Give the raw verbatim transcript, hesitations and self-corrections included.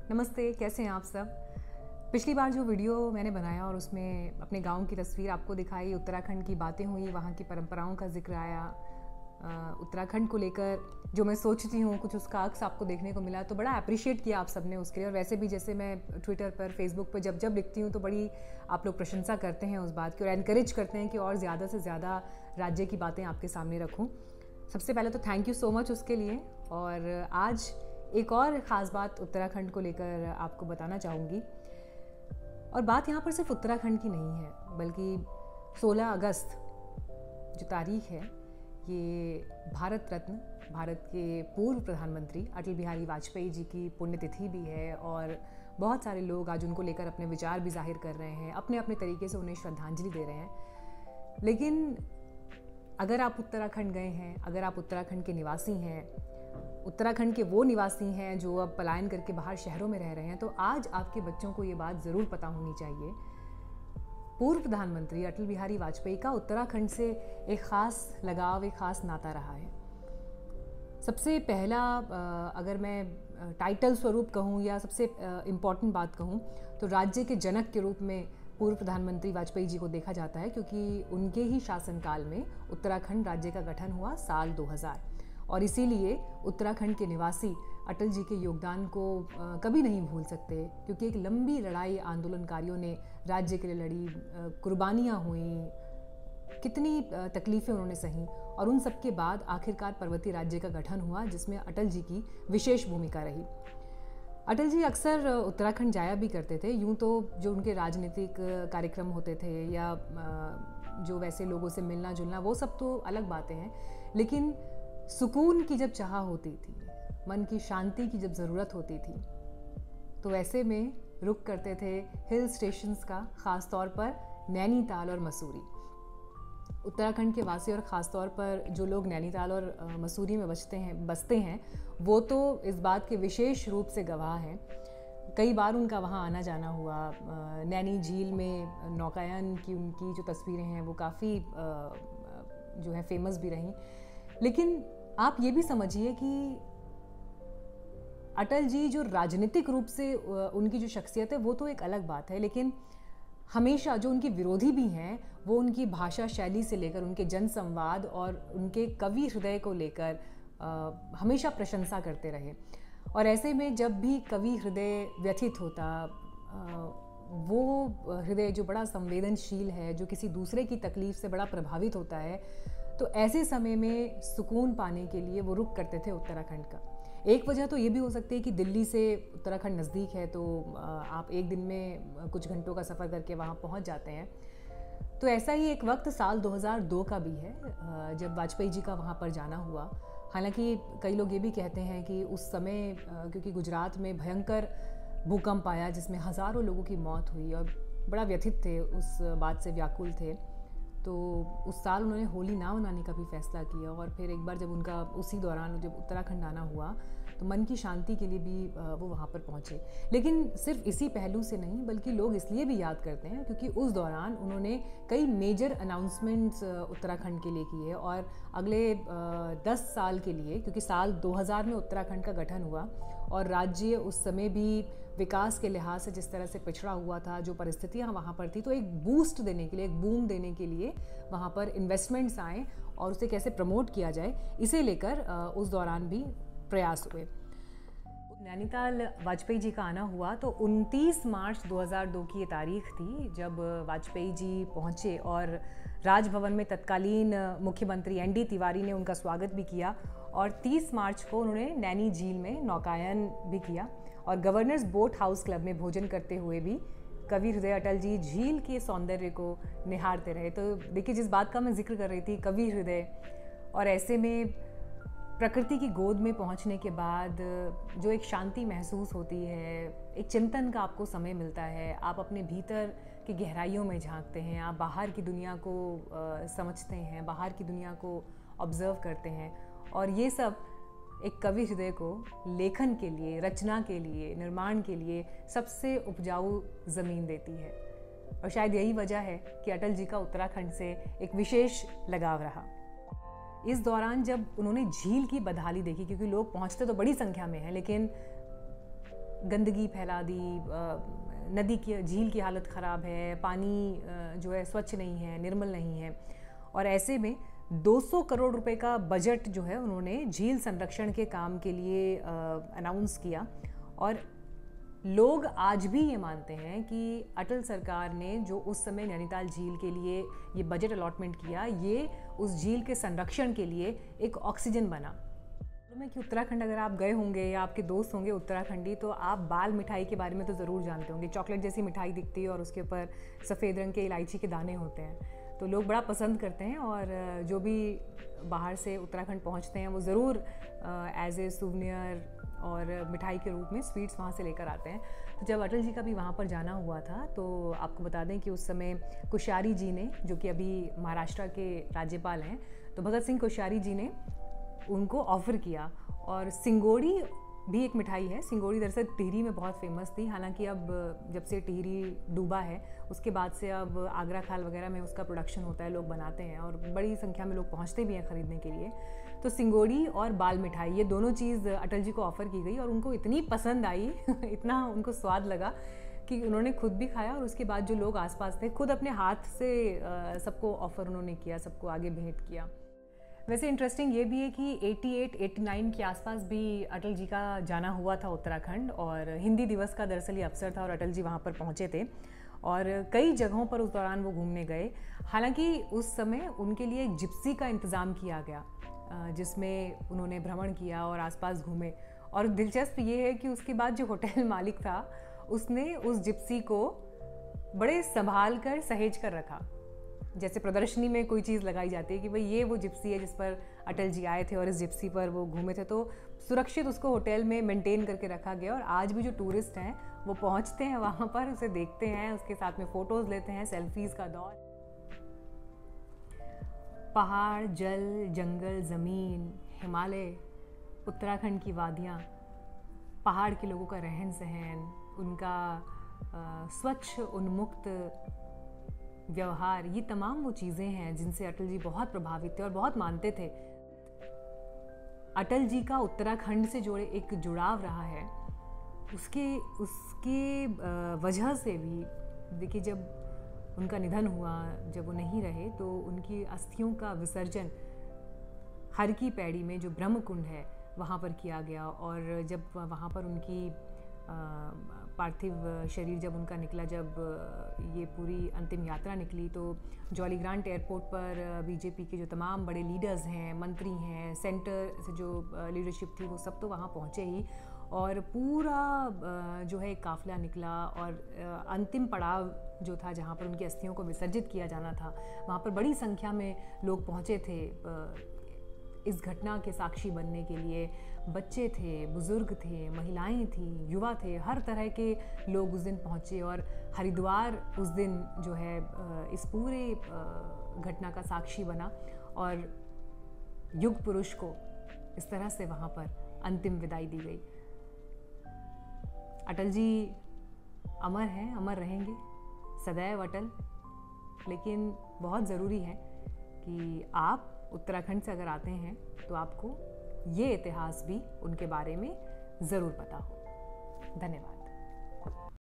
नमस्ते, कैसे हैं आप सब। पिछली बार जो वीडियो मैंने बनाया और उसमें अपने गांव की तस्वीर आपको दिखाई, उत्तराखंड की बातें हुई, वहाँ की परंपराओं का जिक्र आया, उत्तराखंड को लेकर जो मैं सोचती हूँ कुछ उसका अक्स आपको देखने को मिला, तो बड़ा अप्रिशिएट किया आप सबने उसके लिए। और वैसे भी जैसे मैं ट्विटर पर, फेसबुक पर जब जब लिखती हूँ तो बड़ी आप लोग प्रशंसा करते हैं उस बात की और एनकरेज करते हैं कि और ज़्यादा से ज़्यादा राज्य की बातें आपके सामने रखूँ। सबसे पहले तो थैंक यू सो मच उसके लिए। और आज एक और ख़ास बात उत्तराखंड को लेकर आपको बताना चाहूँगी। और बात यहाँ पर सिर्फ उत्तराखंड की नहीं है, बल्कि सोलह अगस्त जो तारीख है, ये भारत रत्न, भारत के पूर्व प्रधानमंत्री अटल बिहारी वाजपेयी जी की पुण्यतिथि भी है। और बहुत सारे लोग आज उनको लेकर अपने विचार भी जाहिर कर रहे हैं, अपने अपने तरीके से उन्हें श्रद्धांजलि दे रहे हैं। लेकिन अगर आप उत्तराखंड गए हैं, अगर आप उत्तराखंड के निवासी हैं, उत्तराखंड के वो निवासी हैं जो अब पलायन करके बाहर शहरों में रह रहे हैं, तो आज आपके बच्चों को ये बात ज़रूर पता होनी चाहिए। पूर्व प्रधानमंत्री अटल बिहारी वाजपेयी का उत्तराखंड से एक ख़ास लगाव, एक ख़ास नाता रहा है। सबसे पहला अगर मैं टाइटल स्वरूप कहूँ या सबसे इम्पॉर्टेंट बात कहूँ तो राज्य के जनक के रूप में पूर्व प्रधानमंत्री वाजपेयी जी को देखा जाता है, क्योंकि उनके ही शासनकाल में उत्तराखंड राज्य का गठन हुआ साल दो हज़ार। और इसीलिए उत्तराखंड के निवासी अटल जी के योगदान को कभी नहीं भूल सकते, क्योंकि एक लंबी लड़ाई आंदोलनकारियों ने राज्य के लिए लड़ी, कुर्बानियाँ हुई, कितनी तकलीफ़ें उन्होंने सही, और उन सब के बाद आखिरकार पर्वतीय राज्य का गठन हुआ, जिसमें अटल जी की विशेष भूमिका रही। अटल जी अक्सर उत्तराखंड जाया भी करते थे। यूँ तो जो उनके राजनीतिक कार्यक्रम होते थे या जो वैसे लोगों से मिलना जुलना, वो सब तो अलग बातें हैं, लेकिन सुकून की जब चाह होती थी, मन की शांति की जब ज़रूरत होती थी, तो ऐसे में रुक करते थे हिल स्टेशंस का, ख़ास तौर पर नैनीताल और मसूरी। उत्तराखंड के वासी और ख़ास तौर पर जो लोग नैनीताल और मसूरी में बसते हैं बसते हैं वो तो इस बात के विशेष रूप से गवाह हैं। कई बार उनका वहाँ आना जाना हुआ। नैनी झील में नौकायन की उनकी जो तस्वीरें हैं वो काफ़ी जो है फेमस भी रहीं। लेकिन आप ये भी समझिए कि अटल जी जो राजनीतिक रूप से उनकी जो शख्सियत है वो तो एक अलग बात है, लेकिन हमेशा जो उनके विरोधी भी हैं वो उनकी भाषा शैली से लेकर उनके जन संवाद और उनके कवि हृदय को लेकर हमेशा प्रशंसा करते रहे। और ऐसे में जब भी कवि हृदय व्यथित होता, आ, वो हृदय जो बड़ा संवेदनशील है, जो किसी दूसरे की तकलीफ से बड़ा प्रभावित होता है, तो ऐसे समय में सुकून पाने के लिए वो रुख करते थे उत्तराखंड का। एक वजह तो ये भी हो सकती है कि दिल्ली से उत्तराखंड नज़दीक है, तो आप एक दिन में कुछ घंटों का सफ़र करके वहाँ पहुँच जाते हैं। तो ऐसा ही एक वक्त साल दो हज़ार दो का भी है जब वाजपेयी जी का वहाँ पर जाना हुआ। हालांकि कई लोग ये भी कहते हैं कि उस समय क्योंकि गुजरात में भयंकर भूकंप आया जिसमें हज़ारों लोगों की मौत हुई और बड़ा व्यथित थे, उस बात से व्याकुल थे, तो उस साल उन्होंने होली ना मनाने का भी फैसला किया। और फिर एक बार जब उनका उसी दौरान जब उत्तराखंड आना हुआ तो मन की शांति के लिए भी वो वहाँ पर पहुँचे। लेकिन सिर्फ इसी पहलू से नहीं, बल्कि लोग इसलिए भी याद करते हैं क्योंकि उस दौरान उन्होंने कई मेजर अनाउंसमेंट्स उत्तराखंड के लिए किए और अगले दस साल के लिए, क्योंकि साल दो हज़ार में उत्तराखंड का गठन हुआ और राज्य उस समय भी विकास के लिहाज से जिस तरह से पिछड़ा हुआ था, जो परिस्थितियाँ वहाँ पर थी, तो एक बूस्ट देने के लिए, एक बूम देने के लिए वहाँ पर इन्वेस्टमेंट्स आए और उसे कैसे प्रमोट किया जाए, इसे लेकर उस दौरान भी प्रयास हुए। नैनीताल वाजपेयी जी का आना हुआ तो उनतीस मार्च दो हज़ार दो की ये तारीख थी जब वाजपेयी जी पहुँचे और राजभवन में तत्कालीन मुख्यमंत्री एन डी तिवारी ने उनका स्वागत भी किया और तीस मार्च को उन्होंने नैनी झील में नौकायन भी किया और गवर्नर्स बोट हाउस क्लब में भोजन करते हुए भी कवि हृदय अटल जी झील के सौंदर्य को निहारते रहे। तो देखिए, जिस बात का मैं जिक्र कर रही थी, कवि हृदय, और ऐसे में प्रकृति की गोद में पहुंचने के बाद जो एक शांति महसूस होती है, एक चिंतन का आपको समय मिलता है, आप अपने भीतर की गहराइयों में झांकते हैं, आप बाहर की दुनिया को आ, समझते हैं, बाहर की दुनिया को ऑब्जर्व करते हैं, और ये सब एक कवि हृदय को लेखन के लिए, रचना के लिए, निर्माण के लिए सबसे उपजाऊ ज़मीन देती है। और शायद यही वजह है कि अटल जी का उत्तराखंड से एक विशेष लगाव रहा। इस दौरान जब उन्होंने झील की बदहाली देखी, क्योंकि लोग पहुंचते तो बड़ी संख्या में हैं, लेकिन गंदगी फैला दी, नदी की झील की हालत ख़राब है, पानी जो है स्वच्छ नहीं है, निर्मल नहीं है। और ऐसे में दो सौ करोड़ रुपए का बजट जो है उन्होंने झील संरक्षण के काम के लिए अनाउंस किया। और लोग आज भी ये मानते हैं कि अटल सरकार ने जो उस समय नैनीताल झील के लिए ये बजट अलॉटमेंट किया, ये उस झील के संरक्षण के लिए एक ऑक्सीजन बना। में कि उत्तराखंड अगर आप गए होंगे या आपके दोस्त होंगे उत्तराखंडी, तो आप बाल मिठाई के बारे में तो ज़रूर जानते होंगे। चॉकलेट जैसी मिठाई दिखती है और उसके ऊपर सफ़ेद रंग के इलायची के दाने होते हैं, तो लोग बड़ा पसंद करते हैं। और जो भी बाहर से उत्तराखंड पहुंचते हैं वो ज़रूर एज ए सूवनियर और मिठाई के रूप में स्वीट्स वहाँ से लेकर आते हैं। तो जब अटल जी का भी वहाँ पर जाना हुआ था, तो आपको बता दें कि उस समय कोश्यारी जी ने, जो कि अभी महाराष्ट्र के राज्यपाल हैं, तो भगत सिंह कोश्यारी जी ने उनको ऑफ़र किया। और सिंगोड़ी भी एक मिठाई है। सिंगोड़ी दरअसल टिहरी में बहुत फेमस थी, हालांकि अब जब से टिहरी डूबा है उसके बाद से अब आगरा खाल वगैरह में उसका प्रोडक्शन होता है, लोग बनाते हैं और बड़ी संख्या में लोग पहुंचते भी हैं ख़रीदने के लिए। तो सिंगोड़ी और बाल मिठाई, ये दोनों चीज़ अटल जी को ऑफ़र की गई और उनको इतनी पसंद आई इतना उनको स्वाद लगा कि उन्होंने खुद भी खाया और उसके बाद जो लोग आसपास थे खुद अपने हाथ से सबको ऑफ़र उन्होंने किया, सबको आगे भेंट किया। वैसे इंटरेस्टिंग ये भी है कि अठासी उनयासी के आसपास भी अटल जी का जाना हुआ था उत्तराखंड, और हिंदी दिवस का दरअसल ये अवसर था और अटल जी वहाँ पर पहुँचे थे और कई जगहों पर उस दौरान वो घूमने गए। हालांकि उस समय उनके लिए एक जिप्सी का इंतज़ाम किया गया जिसमें उन्होंने भ्रमण किया और आसपास घूमे। और दिलचस्प ये है कि उसके बाद जो होटल मालिक था उसने उस जिप्सी को बड़े संभाल कर सहेज कर रखा। जैसे प्रदर्शनी में कोई चीज़ लगाई जाती है कि भाई ये वो जिप्सी है जिस पर अटल जी आए थे और इस जिप्सी पर वो घूमे थे, तो सुरक्षित उसको होटल में मेंटेन करके रखा गया। और आज भी जो टूरिस्ट हैं वो पहुंचते हैं वहाँ पर, उसे देखते हैं, उसके साथ में फ़ोटोज़ लेते हैं, सेल्फीज़ का दौर। पहाड़, जल, जंगल, ज़मीन, हिमालय, उत्तराखंड की वादियाँ, पहाड़ के लोगों का रहन सहन, उनका आ, स्वच्छ उन्मुक्त व्यवहार, ये तमाम वो चीज़ें हैं जिनसे अटल जी बहुत प्रभावित थे और बहुत मानते थे। अटल जी का उत्तराखंड से जोड़े एक जुड़ाव रहा है, उसके उसके वजह से भी देखिए जब उनका निधन हुआ, जब वो नहीं रहे, तो उनकी अस्थियों का विसर्जन हर की पैड़ी में जो ब्रह्म कुंड है वहाँ पर किया गया। और जब वहाँ पर उनकी पार्थिव शरीर जब उनका निकला, जब ये पूरी अंतिम यात्रा निकली, तो जॉली ग्रांट एयरपोर्ट पर बीजेपी के जो तमाम बड़े लीडर्स हैं, मंत्री हैं, सेंटर से जो लीडरशिप थी वो सब तो वहाँ पहुँचे ही, और पूरा जो है काफ़िला निकला और अंतिम पड़ाव जो था जहाँ पर उनकी अस्थियों को विसर्जित किया जाना था, वहाँ पर बड़ी संख्या में लोग पहुँचे थे इस घटना के साक्षी बनने के लिए। बच्चे थे, बुज़ुर्ग थे, महिलाएं थी, युवा थे, हर तरह के लोग उस दिन पहुँचे। और हरिद्वार उस दिन जो है इस पूरे घटना का साक्षी बना और युग पुरुष को इस तरह से वहाँ पर अंतिम विदाई दी गई। अटल जी अमर हैं, अमर रहेंगे, सदैव अटल। लेकिन बहुत ज़रूरी है कि आप उत्तराखंड से अगर आते हैं तो आपको ये इतिहास भी उनके बारे में ज़रूर पता हो। धन्यवाद।